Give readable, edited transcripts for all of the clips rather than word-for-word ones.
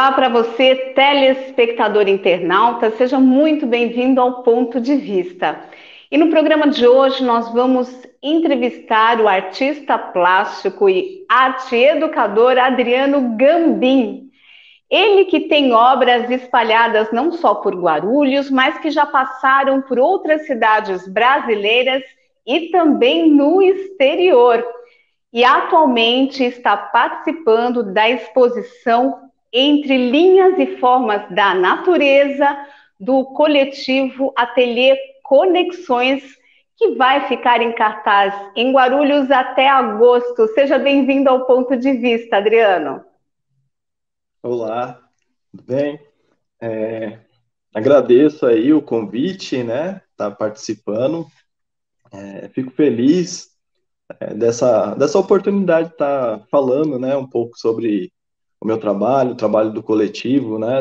Olá para você, telespectador internauta, seja muito bem-vindo ao Ponto de Vista. E no programa de hoje nós vamos entrevistar o artista plástico e arte educador Adriano Gambim. Ele que tem obras espalhadas não só por Guarulhos, mas que já passaram por outras cidades brasileiras e também no exterior. E atualmente está participando da exposição Entre Linhas e Formas da Natureza, do coletivo Ateliê Conexões, que vai ficar em cartaz em Guarulhos até agosto. Seja bem-vindo ao Ponto de Vista, Adriano. Olá, tudo bem? Agradeço aí o convite, né? Tá participando. Fico feliz dessa oportunidade de estar falando, né? Um pouco sobre o meu trabalho, o trabalho do coletivo, né?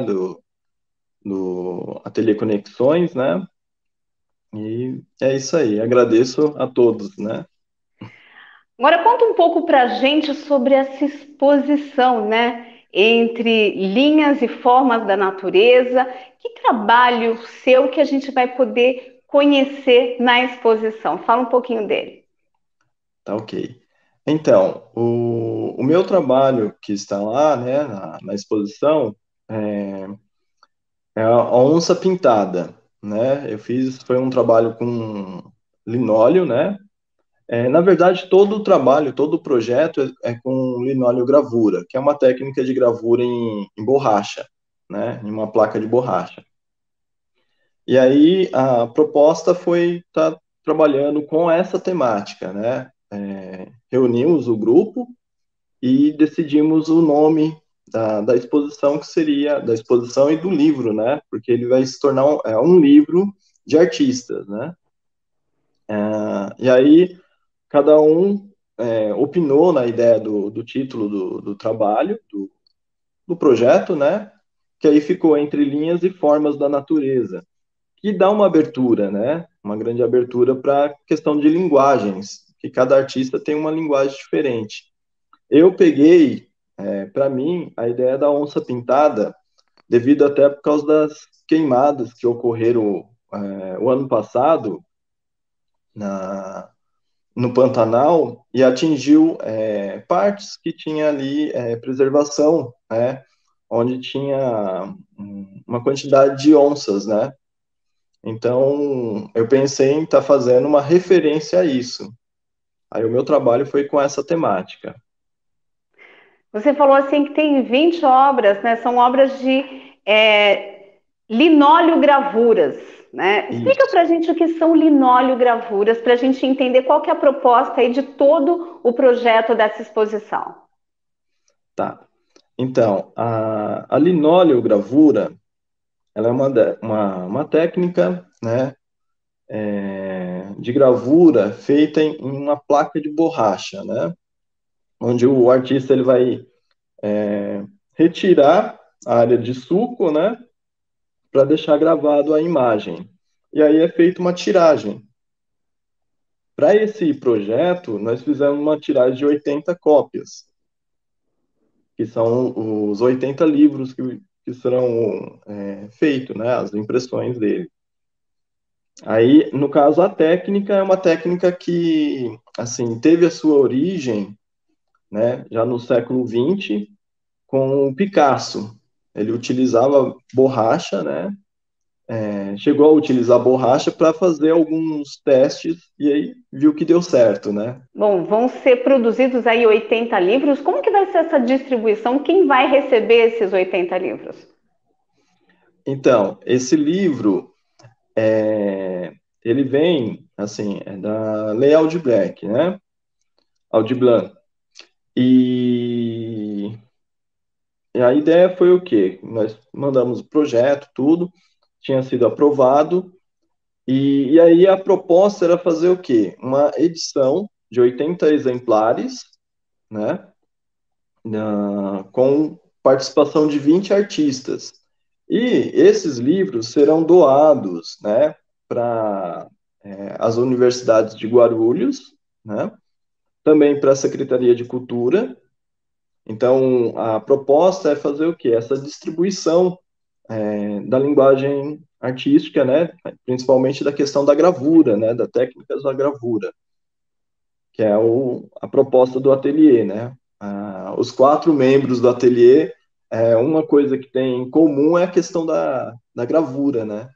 Do Ateliê Conexões, né? E é isso aí. Agradeço a todos, né? Agora conta um pouco para a gente sobre essa exposição, né? Entre linhas e formas da natureza. Que trabalho seu que a gente vai poder conhecer na exposição? Fala um pouquinho dele. Tá ok. Então, o meu trabalho que está lá, né? Na exposição é a onça pintada, né? Foi um trabalho com linóleo, né? Na verdade, todo o trabalho, todo o projeto é com linóleo gravura, que é uma técnica de gravura em borracha, né? Em uma placa de borracha. E aí a proposta foi estar trabalhando com essa temática, né? Reunimos o grupo e decidimos o nome da exposição, que seria da exposição e do livro, né? Porque ele vai se tornar um livro de artistas, né? E aí cada um opinou na ideia do título do trabalho, do projeto, né? Que aí ficou Entre Linhas e Formas da Natureza, que dá uma abertura, né? Uma grande abertura para a questão de linguagens, que cada artista tem uma linguagem diferente. Eu peguei, para mim, a ideia da onça pintada, devido até por causa das queimadas que ocorreram o ano passado na, no Pantanal e atingiu partes que tinha ali preservação, né? Onde tinha uma quantidade de onças, né? Então, eu pensei em estar fazendo uma referência a isso. Aí o meu trabalho foi com essa temática. Você falou assim que tem 20 obras, né? São obras de linóleo gravuras, né? Explica Isso, para a gente o que são linóleo gravuras, para a gente entender qual que é a proposta aí de todo o projeto dessa exposição. tá. Então, a linóleo-gravura, ela é uma técnica, né, de gravura feita em uma placa de borracha, né, onde o artista ele vai retirar a área de sulco, né, para deixar gravado a imagem. E aí é feita uma tiragem. Para esse projeto, nós fizemos uma tiragem de 80 cópias, que são os 80 livros que serão feitos, né, as impressões dele. Aí, no caso, a técnica é uma técnica que, assim, teve a sua origem, né, já no século XX, com o Picasso. Ele utilizava borracha, né, chegou a utilizar borracha para fazer alguns testes e aí viu que deu certo, né. Bom, vão ser produzidos aí 80 livros. Como que vai ser essa distribuição? Quem vai receber esses 80 livros? Então, esse livro, ele vem, assim, da Lei Aldir Blanc, né, Aldir Blanc. E E a ideia foi o quê? Nós mandamos o projeto, tudo, tinha sido aprovado, e aí a proposta era fazer o quê? Uma edição de 80 exemplares, né? Com participação de 20 artistas. E esses livros serão doados, né, para as universidades de Guarulhos, né? Também para a Secretaria de Cultura Então, a proposta é fazer o quê? Essa distribuição da linguagem artística, né? Principalmente da questão da gravura, né? Da técnicas da gravura, que é a proposta do ateliê, né? Os 4 membros do ateliê, uma coisa que tem em comum é a questão da gravura, né?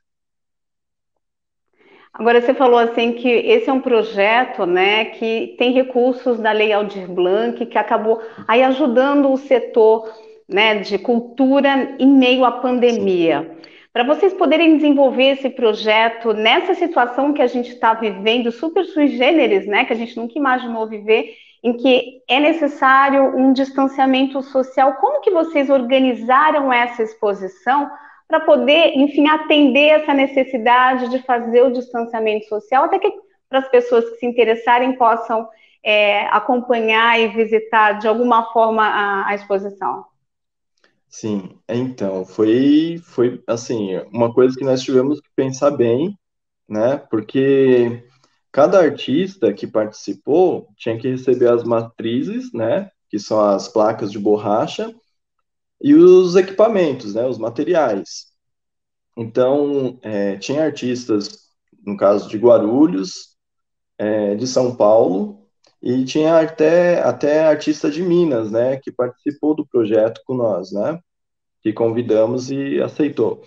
Agora, você falou assim que esse é um projeto, né, que tem recursos da Lei Aldir Blanc, que acabou aí ajudando o setor, né, de cultura em meio à Sim, pandemia. Para vocês poderem desenvolver esse projeto nessa situação que a gente está vivendo, super sui generis, né, que a gente nunca imaginou viver, em que é necessário um distanciamento social, como que vocês organizaram essa exposição para poder, enfim, atender essa necessidade de fazer o distanciamento social, até que para as pessoas que se interessarem possam acompanhar e visitar de alguma forma a exposição. sim. Então, foi assim, uma coisa que nós tivemos que pensar bem, né? Porque cada artista que participou tinha que receber as matrizes, né? Que são as placas de borracha, e os equipamentos, né? Os materiais. Então, tinha artistas, no caso de Guarulhos, de São Paulo, e tinha até artista de Minas, né? Que participou do projeto com nós, né? Que convidamos e aceitou.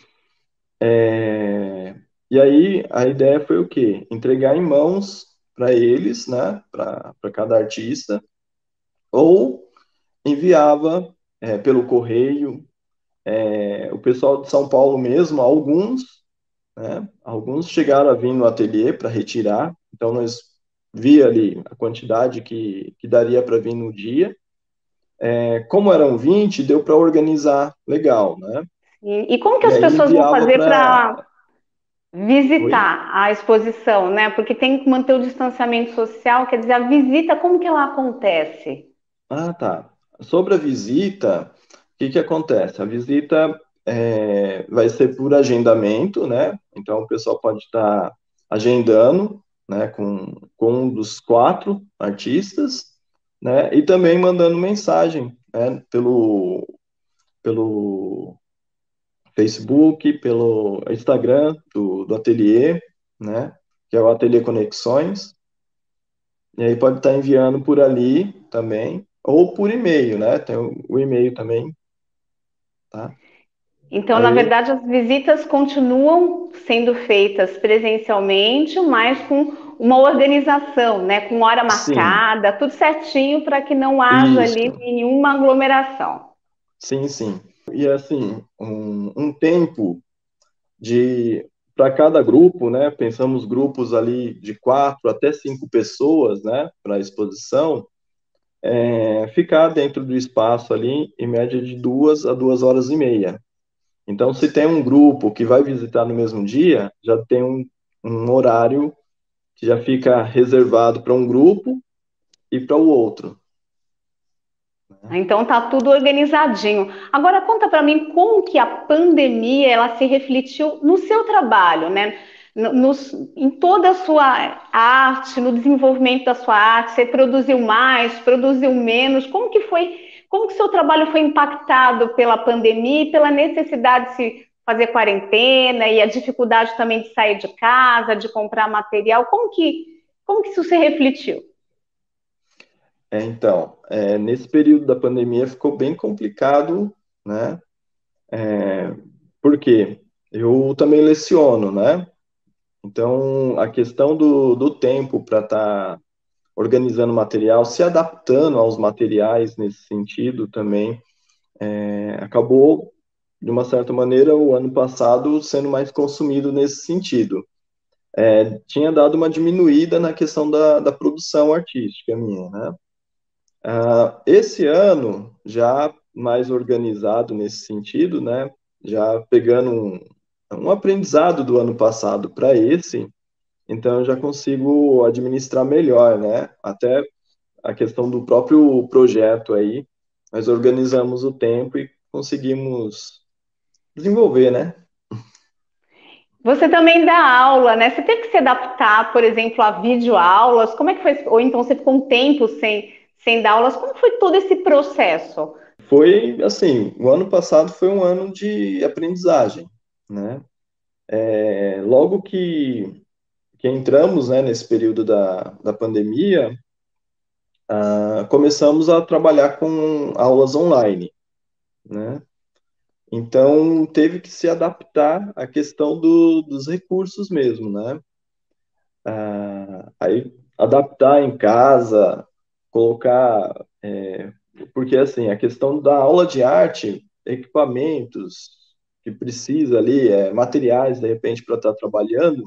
E aí a ideia foi o quê? Entregar em mãos para eles, né? Para cada artista, ou enviava pelo correio. O pessoal de São Paulo mesmo, alguns, né? Alguns chegaram a vir no ateliê para retirar, então nós via ali a quantidade que daria para vir no dia. Como eram 20, deu para organizar legal, né? E como que E as aí pessoas vão enviava fazer para. para Oi? visitar a exposição, né? Porque tem que manter o distanciamento social, quer dizer, a visita, como que ela acontece? Ah, tá. Sobre a visita, o que que acontece? A visita vai ser por agendamento, né? Então o pessoal pode estar agendando, né, com um dos 4 artistas, né? E também mandando mensagem, né, pelo Facebook, pelo Instagram do ateliê, né? Que é o Ateliê Conexões. E aí pode estar enviando por ali também, ou por e-mail, né? Tem o e-mail também, tá? Então, na Aí, verdade, as visitas continuam sendo feitas presencialmente, mas com uma organização, né? Com hora sim, marcada, tudo certinho para que não haja ali isso, nenhuma aglomeração. sim, sim. E assim, um tempo de para cada grupo, né? Pensamos grupos ali de 4 até 5 pessoas, né? Para a exposição, ficar dentro do espaço ali em média de 2 a 2 horas e meia. Então, se tem um grupo que vai visitar no mesmo dia, já tem um horário que já fica reservado para um grupo e para o outro. Né? Então tá tudo organizadinho. Agora conta para mim como que a pandemia ela se refletiu no seu trabalho, né? Em toda a sua arte, no desenvolvimento da sua arte, você produziu mais, produziu menos? Como que foi? Como que seu trabalho foi impactado pela pandemia e pela necessidade de se fazer quarentena e a dificuldade também de sair de casa, de comprar material? Como que isso se refletiu? Então, nesse período da pandemia ficou bem complicado, né? Porque eu também leciono, né? Então, a questão do tempo para estar organizando material, se adaptando aos materiais nesse sentido também, acabou, de uma certa maneira, o ano passado sendo mais consumido nesse sentido. Tinha dado uma diminuída na questão da produção artística minha, né? Esse ano, já mais organizado nesse sentido, né? Já pegando um aprendizado do ano passado para esse, então eu já consigo administrar melhor, né? Até a questão do próprio projeto aí, nós organizamos o tempo e conseguimos desenvolver, né? Você também dá aula, né? Você teve que se adaptar, por exemplo, a videoaulas. Como é que foi? Ou então você ficou um tempo sem dar aulas. Como foi todo esse processo? Foi assim, o ano passado foi um ano de aprendizagem, né? Logo que entramos, né, nesse período da pandemia, começamos a trabalhar com aulas online, né? Então, teve que se adaptar à questão dos recursos mesmo, né? Aí, adaptar em casa, colocar... porque, assim, a questão da aula de arte, equipamentos que precisa ali, materiais, de repente, para estar trabalhando,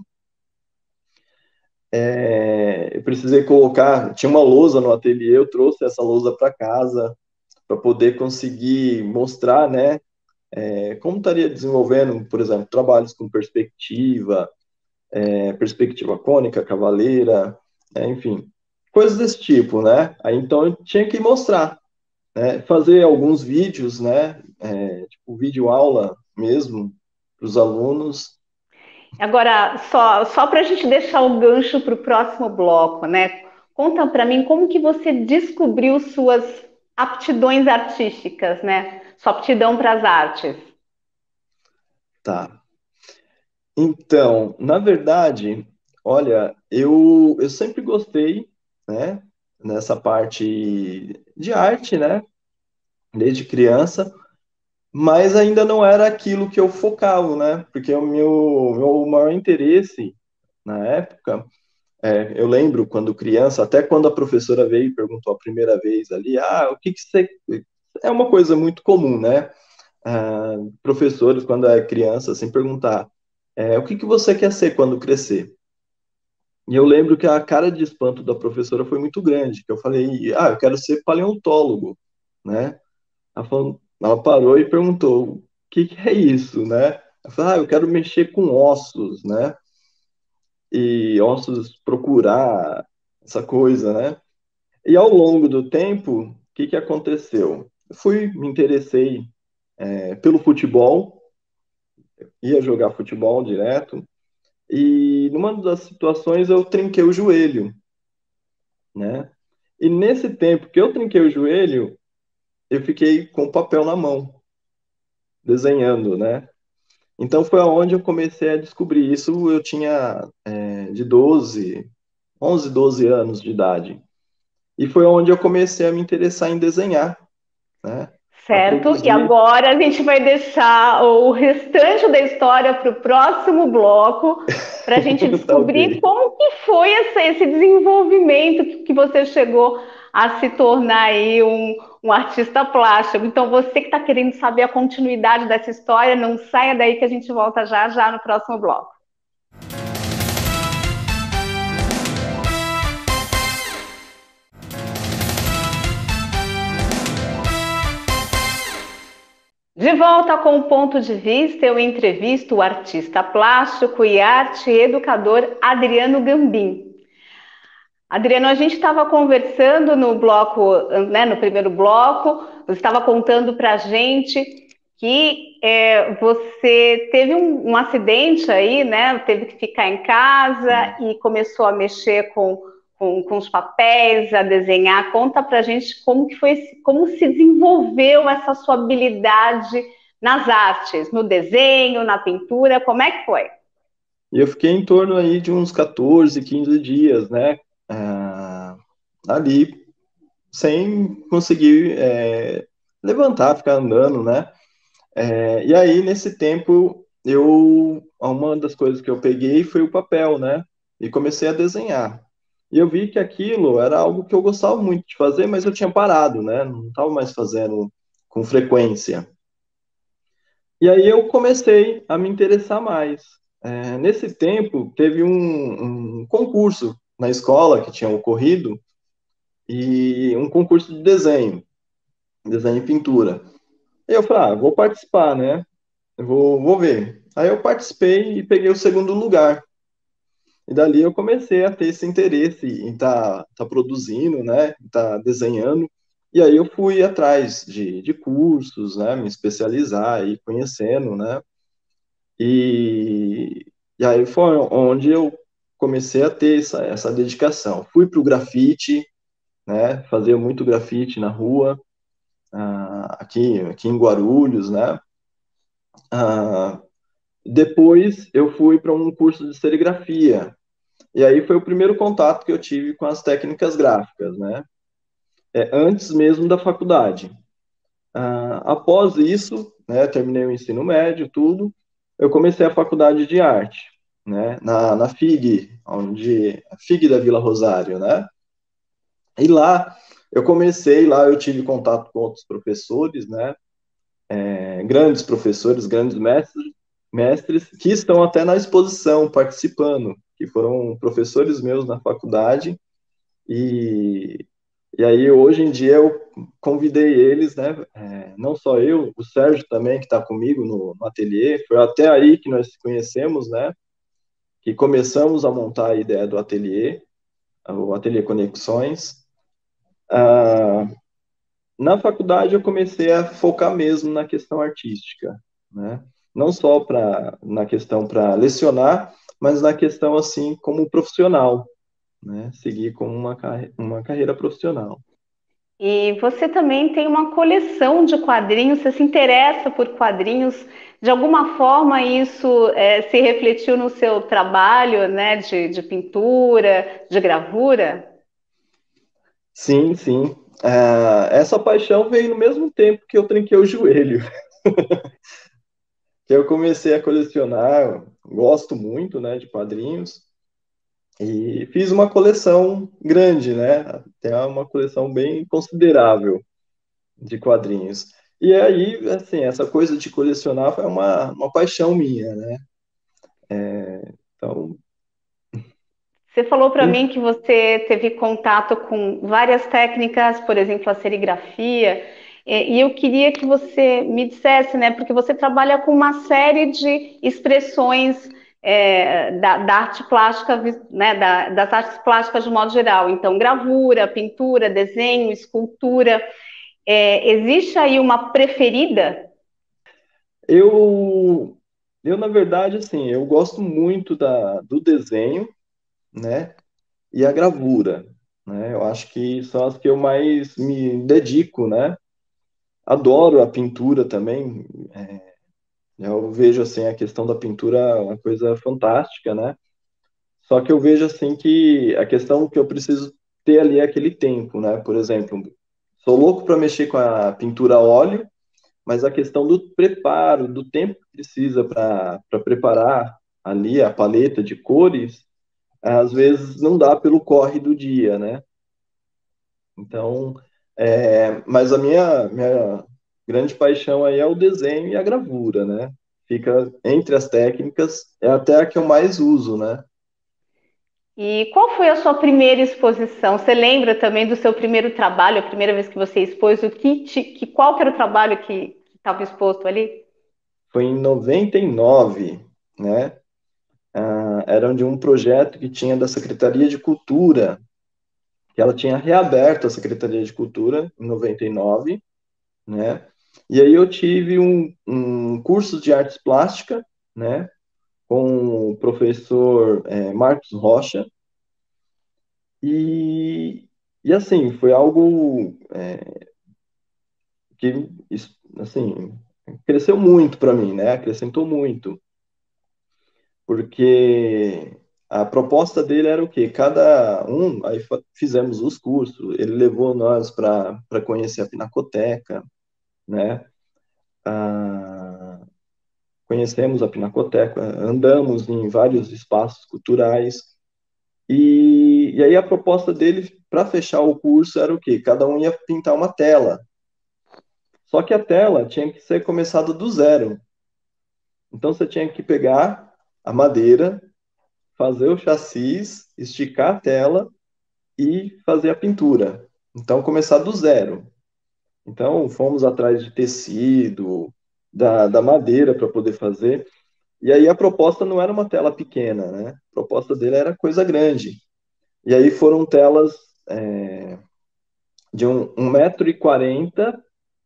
eu precisei colocar... Tinha uma lousa no ateliê, eu trouxe essa lousa para casa, para poder conseguir mostrar, né, como estaria desenvolvendo, por exemplo, trabalhos com perspectiva, perspectiva cônica, cavaleira, enfim, coisas desse tipo, né? Aí então eu tinha que mostrar, né? Fazer alguns vídeos, né? Tipo vídeo aula mesmo para os alunos. Agora, só para a gente deixar o gancho para o próximo bloco, né? Conta para mim como que você descobriu suas aptidões artísticas, né? Sua aptidão para as artes. Tá. Então, na verdade, olha, eu sempre gostei, né? Nessa parte de arte, né? Desde criança. Mas ainda não era aquilo que eu focava, né? Porque o meu maior interesse na época, eu lembro quando criança, até quando a professora veio e perguntou a primeira vez ali, o que que você... É uma coisa muito comum, né? Professores, quando é criança, assim, perguntar, o que que você quer ser quando crescer? E eu lembro que a cara de espanto da professora foi muito grande, que eu falei, eu quero ser paleontólogo, né? Ela parou e perguntou: o que que é isso, né? Eu falei: eu quero mexer com ossos, né? E ossos, procurar essa coisa, né? E ao longo do tempo, o que que aconteceu? Me interessei pelo futebol, ia jogar futebol direto, e numa das situações eu trinquei o joelho, né? E nesse tempo que eu trinquei o joelho, eu fiquei com o papel na mão, desenhando, né? Então foi aonde eu comecei a descobrir isso. Eu tinha de 11, 12 anos de idade. E foi onde eu comecei a me interessar em desenhar, né? A Certo? E produzir. agora a gente vai deixar o restante da história para o próximo bloco, para a gente Tá descobrir ok. como que foi esse desenvolvimento que você chegou a se tornar aí um artista plástico. Então, você que está querendo saber a continuidade dessa história, não saia daí que a gente volta já já no próximo bloco. De volta com o ponto de vista, eu entrevisto o artista plástico e arte educador Adriano Gambim. Adriano, a gente estava conversando no bloco, né, no primeiro bloco, você estava contando para a gente que você teve um acidente aí, né? Teve que ficar em casa Sim. e começou a mexer com os papéis, a desenhar. Conta para a gente como que foi, como se desenvolveu essa sua habilidade nas artes, no desenho, na pintura, como é que foi? E eu fiquei em torno aí de uns 14, 15 dias, né? Ah, ali, sem conseguir levantar, ficar andando, né? E aí, nesse tempo, uma das coisas que eu peguei foi o papel, né? E comecei a desenhar. E eu vi que aquilo era algo que eu gostava muito de fazer, mas eu tinha parado, né? Não estava mais fazendo com frequência. E aí eu comecei a me interessar mais. Nesse tempo, teve um concurso na escola que tinha ocorrido, e um concurso de desenho e pintura. E eu falei, vou participar, né? Eu vou ver. Aí eu participei e peguei o segundo lugar. E dali eu comecei a ter esse interesse em tá produzindo, né? Tá desenhando. E aí eu fui atrás de cursos, né? Me especializar e conhecendo, né? E aí foi onde eu comecei a ter essa dedicação. Fui para o grafite, né? Fazia muito grafite na rua, aqui em Guarulhos, né? Ah, depois eu fui para um curso de serigrafia, e aí foi o primeiro contato que eu tive com as técnicas gráficas, né? Antes mesmo da faculdade. Após isso, né, terminei o ensino médio, tudo, eu comecei a faculdade de arte, né, na FIG, a FIG da Vila Rosário, né? E lá eu tive contato com outros professores, né? Grandes professores, grandes mestres, que estão até na exposição participando, que foram professores meus na faculdade, e, e aí hoje em dia eu convidei eles, né? Não só eu, o Sérgio também, que está comigo no ateliê, foi até aí que nós conhecemos, né? Que começamos a montar a ideia do ateliê, o Ateliê Conexões. Ah, Na faculdade eu comecei a focar mesmo na questão artística, né? Não só na questão para lecionar, mas na questão assim como profissional, né? Seguir como uma carreira profissional. E você também tem uma coleção de quadrinhos, você se interessa por quadrinhos, de alguma forma isso se refletiu no seu trabalho, né, de pintura, de gravura? Sim, sim. Essa paixão veio no mesmo tempo que eu trinquei o joelho, que eu comecei a colecionar, gosto muito, né, de quadrinhos, e fiz uma coleção grande, né? Até uma coleção bem considerável de quadrinhos. E aí, assim, essa coisa de colecionar foi uma paixão minha, né? Então, Você falou para e- mim que você teve contato com várias técnicas, por exemplo, a serigrafia, e eu queria que você me dissesse, né, porque você trabalha com uma série de expressões da arte plástica, né, das artes plásticas de modo geral. Então, gravura, pintura, desenho, escultura. Existe aí uma preferida? eu, na verdade, assim, eu gosto muito do desenho, né? E a gravura, né? Eu acho que são as que eu mais me dedico, né? Adoro a pintura também. Eu vejo assim a questão da pintura uma coisa fantástica, né? Só que eu vejo assim que a questão que eu preciso ter ali é aquele tempo, né? Por exemplo, sou louco para mexer com a pintura a óleo, mas a questão do preparo, do tempo que precisa para preparar ali a paleta de cores, às vezes não dá pelo corre do dia, né? Então, mas a minha grande paixão aí é o desenho e a gravura, né? Fica entre as técnicas, é até a que eu mais uso, né? E qual foi a sua primeira exposição? Você lembra também do seu primeiro trabalho, a primeira vez que você expôs, qual que era o trabalho que estava exposto ali? Foi em 99, né? Era de um projeto que tinha da Secretaria de Cultura, que ela tinha reaberto a Secretaria de Cultura em 99, né? E aí eu tive um curso de artes plásticas, né? Com o professor Marcos Rocha, e, e assim, foi algo que, assim, cresceu muito para mim, né? Acrescentou muito, porque a proposta dele era o quê? Aí fizemos os cursos, ele levou nós para conhecer a Pinacoteca, né? Ah, conhecemos a Pinacoteca, andamos em vários espaços culturais, e aí a proposta dele para fechar o curso era o quê? Cada um ia pintar uma tela. Só que a tela tinha que ser começada do zero. Então você tinha que pegar a madeira, fazer o chassis, esticar a tela e fazer a pintura. Então começar do zero. Então fomos atrás de tecido, da madeira para poder fazer. E aí a proposta não era uma tela pequena, né? A proposta dele era coisa grande. E aí foram telas de 1,40 m,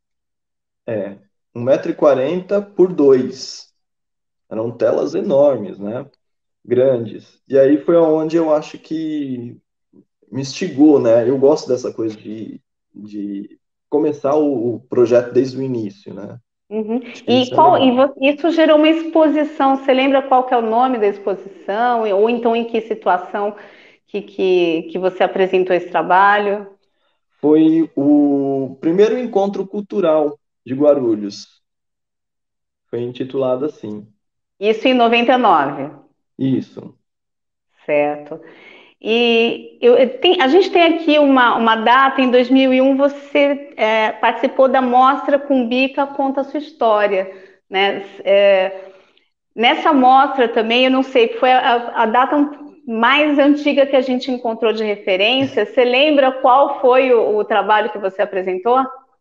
1,40 m por 2. Eram telas enormes, né? Grandes. E aí foi onde eu acho que me instigou, né? Eu gosto dessa coisa de começar o projeto desde o início, né? Uhum. Acho que isso é legal. Isso gerou uma exposição. Você lembra qual que é o nome da exposição? Ou então em que situação que você apresentou esse trabalho? Foi o primeiro encontro cultural de Guarulhos. Foi intitulado assim. Isso em 99, Isso. certo? A gente tem aqui uma data, em 2001, você participou da Mostra Cumbica Conta a Sua História, né? Nessa mostra também, eu não sei, foi a data mais antiga que a gente encontrou de referência. Você lembra qual foi o trabalho que você apresentou?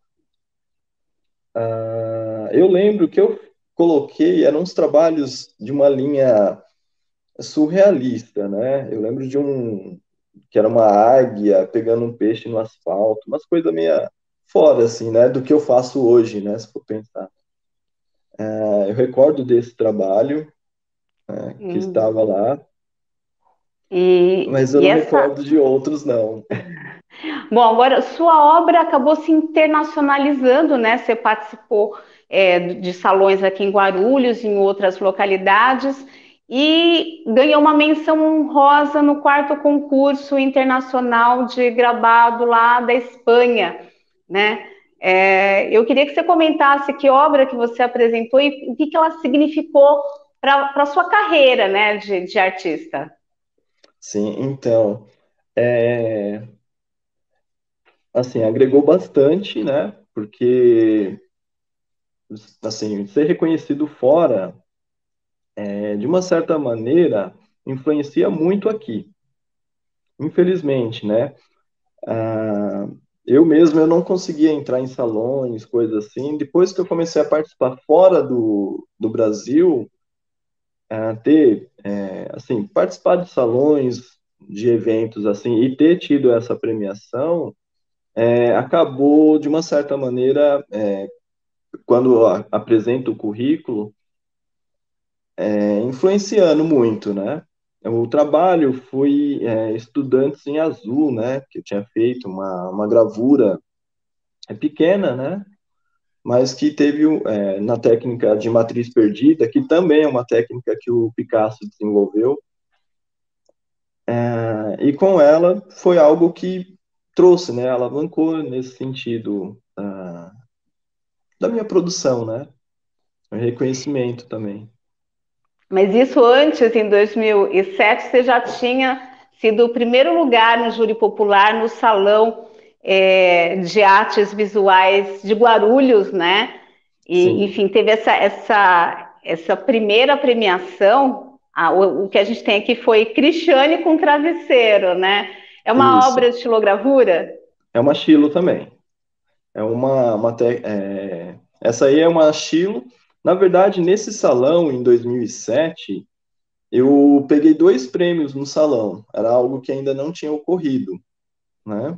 Eu lembro que eu coloquei, eram uns trabalhos de uma linha surrealista, né? Eu lembro de um que era uma águia pegando um peixe no asfalto, umas coisas meio fora, assim, né? Do que eu faço hoje, né? Se for pensar. Eu recordo desse trabalho, né, que Hum. estava lá, E, mas eu e não essa, recordo de outros, não. Bom, agora sua obra acabou se internacionalizando, né? Você participou de salões aqui em Guarulhos, em outras localidades, e ganhou uma menção honrosa no quarto concurso internacional de gravado lá da Espanha, né? Eu queria que você comentasse que obra que você apresentou e o que ela significou para a sua carreira, né, de artista. Sim, então, é, assim, agregou bastante, né? Porque, assim, ser reconhecido fora, de uma certa maneira, influencia muito aqui. Infelizmente, né? Ah, eu mesmo eu não conseguia entrar em salões, coisas assim. Depois que eu comecei a participar fora do Brasil, assim, participar de salões, de eventos assim, e ter tido essa premiação, acabou de uma certa maneira, quando eu apresento o currículo, influenciando muito, né? O trabalho foi Estudantes em Azul, né? Que eu tinha feito uma gravura pequena, né? Mas que teve na técnica de matriz perdida, que também é uma técnica que o Picasso desenvolveu, e com ela foi algo que trouxe, né? Alavancou nesse sentido da minha produção, né? O reconhecimento também. Mas isso antes, em 2007, você já tinha sido o primeiro lugar no júri popular no Salão de Artes Visuais de Guarulhos, né? E, Sim, enfim, teve essa primeira premiação. O que a gente tem aqui foi Cristiane com Travesseiro, né? É uma isso. obra de estilogravura? É uma Chilo também. Essa aí é uma Chilo. Na verdade, nesse salão, em 2007, eu peguei 2 prêmios no salão. Era algo que ainda não tinha ocorrido, né?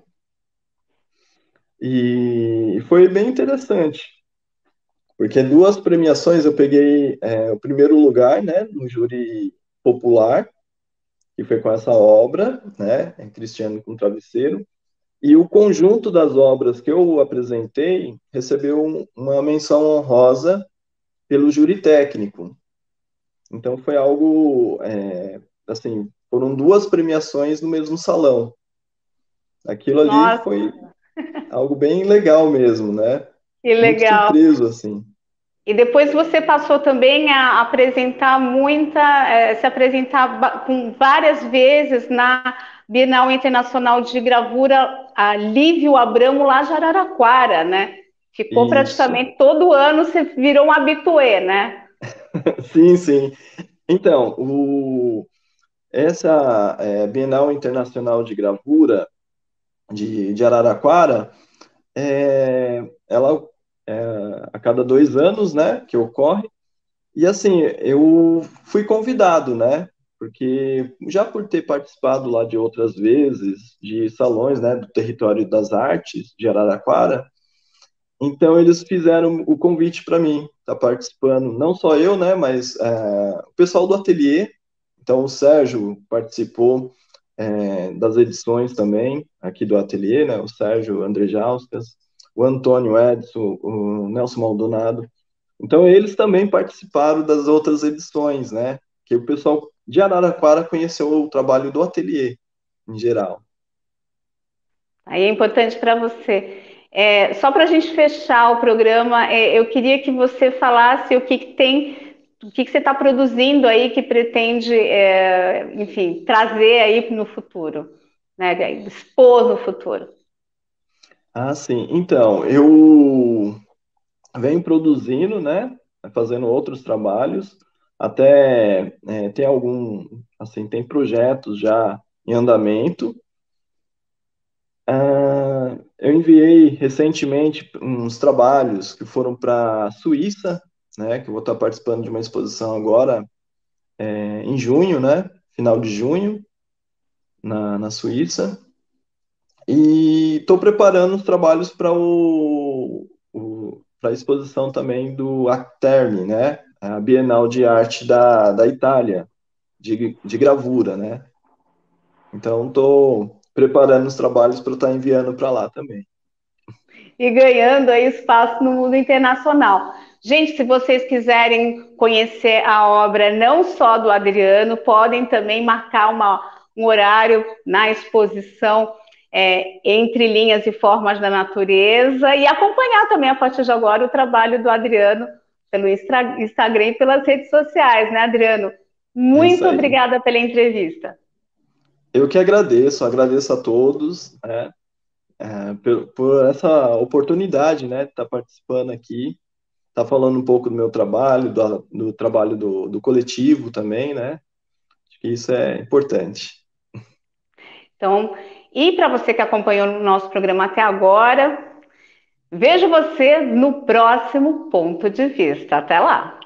E foi bem interessante, porque 2 premiações eu peguei o primeiro lugar, né, no júri popular, que foi com essa obra, né, Cristiano com Travesseiro, e o conjunto das obras que eu apresentei recebeu uma menção honrosa pelo júri técnico. Então foi algo, assim, foram 2 premiações no mesmo salão. Aquilo ali Nossa, foi algo bem legal mesmo, né? que Muito legal! surpreso, assim. E depois você passou também a apresentar se apresentar com várias vezes na Bienal Internacional de Gravura, a Lívio Abramo lá de Araraquara, né? Ficou Isso. praticamente todo ano, você virou um habitué, né? Sim, sim. Então, essa Bienal Internacional de Gravura de Araraquara, ela a cada 2 anos, né, que ocorre. E assim, eu fui convidado, né? Porque já por ter participado lá de outras vezes, de salões, né, do Território das Artes de Araraquara, então eles fizeram o convite para mim, estar participando, não só eu, né, mas o pessoal do ateliê. Então o Sérgio participou, das edições também, aqui do ateliê, né? O Sérgio Andrejauskas, o Antônio Edson, o Nelson Maldonado. Então, eles também participaram das outras edições, né? Que o pessoal de Araraquara conheceu o trabalho do ateliê, em geral. Aí é importante para você. Só para a gente fechar o programa, eu queria que você falasse o que, que tem, o que, que você está produzindo aí que pretende, enfim, trazer aí no futuro, né? Expor no futuro. Ah, sim. Então, eu venho produzindo, né? Fazendo outros trabalhos. Até tem assim, tem projetos já em andamento. Eu enviei recentemente uns trabalhos que foram para a Suíça, né? Que eu vou estar participando de uma exposição agora em junho, né? Final de junho, na Suíça. E estou preparando os trabalhos para a exposição também do Acterni, né? A Bienal de Arte da Itália, de gravura, né? Então, estou preparando os trabalhos para estar enviando para lá também. E ganhando aí espaço no mundo internacional. Gente, se vocês quiserem conhecer a obra não só do Adriano, podem também marcar um horário na exposição Entre Linhas e Formas da Natureza e acompanhar também a partir de agora o trabalho do Adriano pelo Instagram e pelas redes sociais, né, Adriano? É isso Muito aí. obrigada pela entrevista. Eu que agradeço a todos, né, por essa oportunidade, né, de estar participando aqui, estar falando um pouco do meu trabalho, do trabalho do coletivo também, né? Acho que isso é importante. Então, e para você que acompanhou o nosso programa até agora, vejo você no próximo ponto de vista. Até lá!